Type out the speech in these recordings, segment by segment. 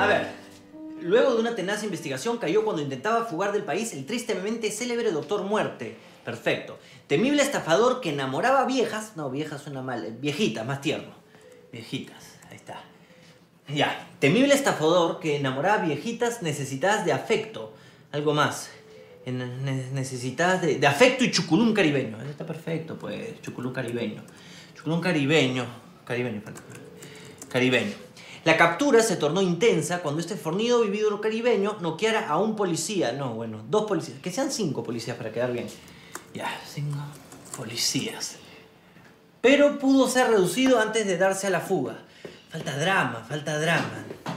ver. Luego de una tenaz investigación cayó cuando intentaba fugar del país el tristemente célebre Doctor Muerte. Perfecto. Temible estafador que enamoraba viejas... No, viejas suena mal. Viejitas, más tierno. Viejitas. Ahí está. Ya. Temible estafador que enamoraba viejitas necesitadas de afecto. Algo más. Necesitadas de afecto y chuculún caribeño. Eso está perfecto, pues. Chuculún caribeño. Chuculún caribeño. Caribeño. La captura se tornó intensa cuando este fornido vividor caribeño noqueara a un policía. No, bueno, 2 policías. Que sean 5 policías para quedar bien. Ya, 5 policías. Pero pudo ser reducido antes de darse a la fuga. Falta drama, falta drama.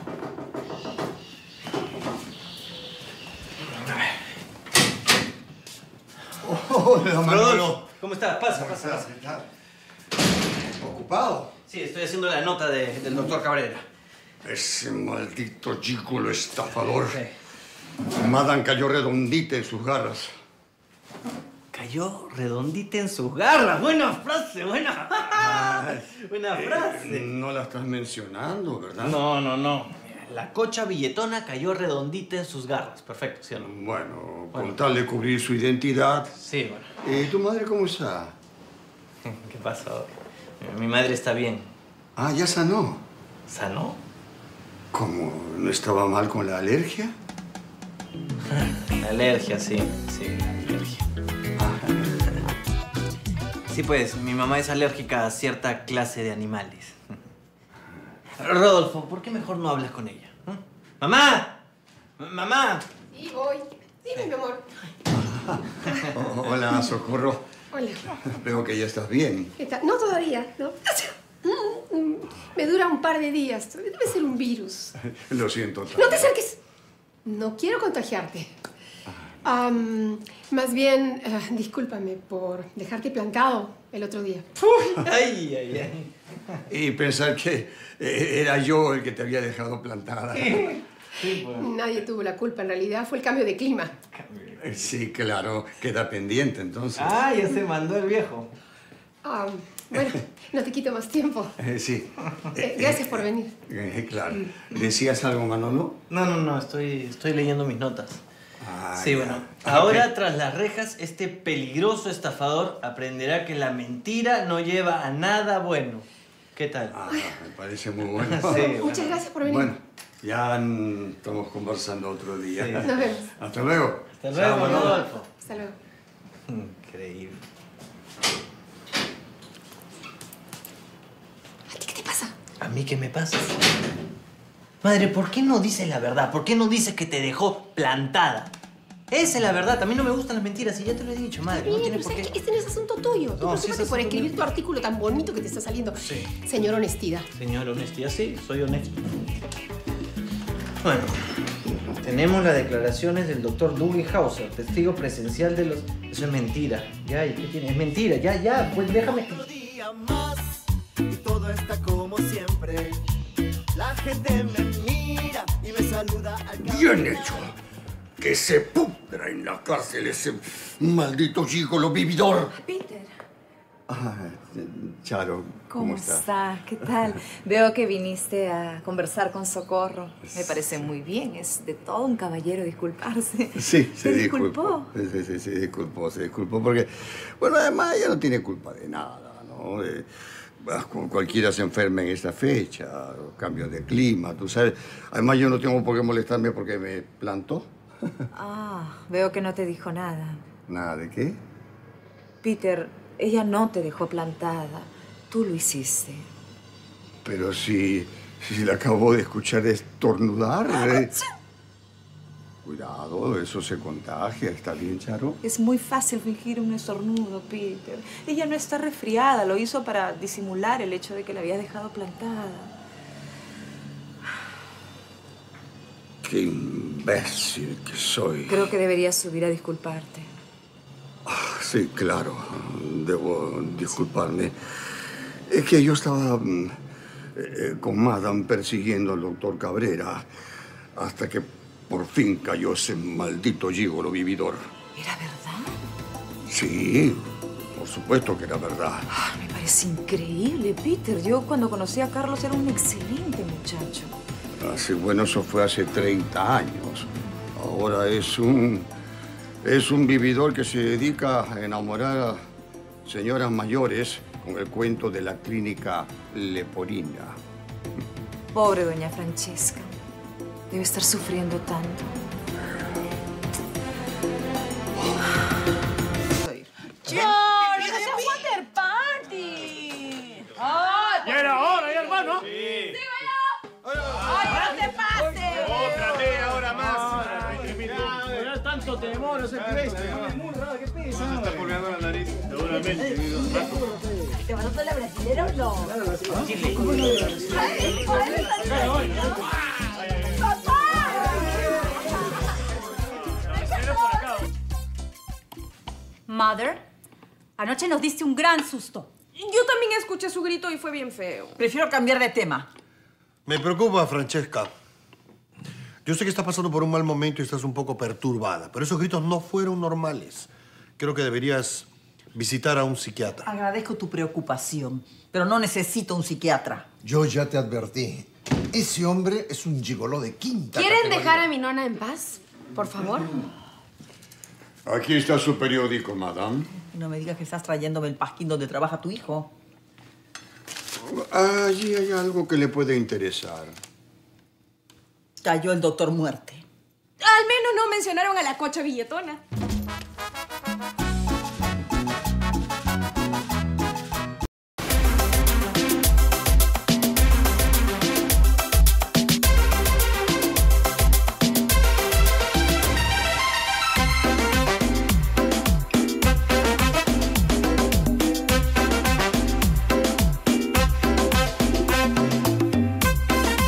Hola, Manolo. Rodolfo, ¿cómo estás? Pasa. ¿Qué tal? ¿Ocupado? Sí, estoy haciendo la nota del doctor Cabrera. Ese maldito gigolo estafador. Sí. Madame cayó redondita en sus garras. Cayó redondita en sus garras. Buena frase, buena. Buena frase. No la estás mencionando, ¿verdad? No. La cocha billetona cayó redondita en sus garras. Perfecto, ¿sí o no? Bueno, con tal de cubrir su identidad. Sí, bueno. ¿Tu madre cómo está? ¿Qué pasó? Mi madre está bien. Ah, ya sanó. ¿Sanó? ¿Cómo? ¿No estaba mal con la alergia? La alergia, sí, la alergia. Sí, pues, mi mamá es alérgica a cierta clase de animales. Rodolfo, ¿por qué mejor no hablas con ella? ¡Mamá! ¡Mamá! Sí, voy. Dime, mi amor. Hola, Socorro. Hola. Veo que ya estás bien. ¿Qué tal? No, todavía, ¿no? Me dura un par de días. Debe ser un virus. Lo siento tanto. No te acerques. No quiero contagiarte. Más bien, discúlpame por dejarte plantado el otro día. Ay. Y pensar que era yo el que te había dejado plantada. Sí, pues. Nadie tuvo la culpa. En realidad fue el cambio de clima. Sí, claro. Queda pendiente, entonces. Ah, ya se mandó el viejo. Bueno, no te quito más tiempo. Sí. Gracias por venir. Claro. ¿Decías algo, Manolo? No. Estoy leyendo mis notas. Sí, Ya. bueno. Ahora, tras las rejas, este peligroso estafador aprenderá que la mentira no lleva a nada bueno. ¿Qué tal? Me parece muy bueno. Sí, bueno. Muchas gracias por venir. Bueno, ya estamos conversando otro día. Sí. Nos vemos. Hasta luego. Hasta luego, Chao, Manolo. Rodolfo. Hasta luego. Increíble. ¿A ti qué te pasa? ¿A mí qué me pasa? Madre, ¿por qué no dices la verdad? ¿Por qué no dices que te dejó plantada? Esa es la verdad. A mí no me gustan las mentiras y ya te lo he dicho, madre. No tiene Pero por ¿sabes qué. qué? Este no es asunto tuyo. Tú No, sí es preocúpate por asunto escribir mío. tu artículo tan bonito que te está saliendo. Sí. Señor Honestidad. Señor honestidad, sí, soy honesto. Bueno, tenemos las declaraciones del doctor Dougie Hauser, testigo presencial de los... Eso es mentira. Ya, ¿qué tiene? Es mentira, ya, pues déjame... Otro día más y todo está como siempre. La gente me mira y me saluda al Bien hecho. Que se pudra en la cárcel ese maldito gigolo vividor. Peter, Charo, ¿cómo estás? ¿Qué tal? Veo que viniste a conversar con Socorro. Me parece muy bien. Es de todo un caballero disculparse. Sí, ¿Se disculpó? Sí, se disculpó porque, bueno, además ella no tiene culpa de nada, ¿no? Cualquiera se enferma en esta fecha, cambios de clima, tú sabes. Además yo no tengo por qué molestarme porque me plantó. Veo que no te dijo nada. ¿Nada de qué? Peter, ella no te dejó plantada. Tú lo hiciste. Pero si la acabo de escuchar estornudar. Cuidado, eso se contagia. ¿Está bien, Charo? Es muy fácil fingir un estornudo, Peter. Ella no está resfriada. Lo hizo para disimular el hecho de que la habías dejado plantada. Qué imbécil que soy. Creo que deberías subir a disculparte. Sí, claro. Debo disculparme. Es que yo estaba con Madame persiguiendo al doctor Cabrera hasta que por fin cayó ese maldito gigolo vividor. ¿Era verdad? Sí, por supuesto que era verdad. Me parece increíble, Peter. Yo cuando conocí a Carlos era un excelente muchacho. Sí, bueno, eso fue hace 30 años. Ahora es un vividor que se dedica a enamorar a señoras mayores con el cuento de la clínica leporina. Pobre doña Francesca. Debe estar sufriendo tanto. ¡George! ¡Es un water party! ¡Ah! ¡Ya era hora, ya, hermano! ¡Sí! ¡Sigo yo! ¡Ay, no te pases! ¡Otra media hora más! ¡Ya tanto temor, no sé qué ves! ¡Qué pesa! Se está pulgando la nariz. Seguramente. ¿Te mandó toda la brasilera o no? ¡Papá! Mother, anoche nos diste un gran susto. Yo también escuché su grito y fue bien feo. Prefiero cambiar de tema. Me preocupa, Francesca. Yo sé que estás pasando por un mal momento y estás un poco perturbada, pero esos gritos no fueron normales. Creo que deberías visitar a un psiquiatra. Agradezco tu preocupación, pero no necesito un psiquiatra. Yo ya te advertí. Ese hombre es un gigoló de quinta ¿Quieren categoría. dejar a mi nona en paz? Por favor. Aquí está su periódico, madame. No me digas que estás trayéndome el pasquín donde trabaja tu hijo. Allí hay algo que le puede interesar. Cayó el doctor Muerte. Al menos no mencionaron a la cocha billetona.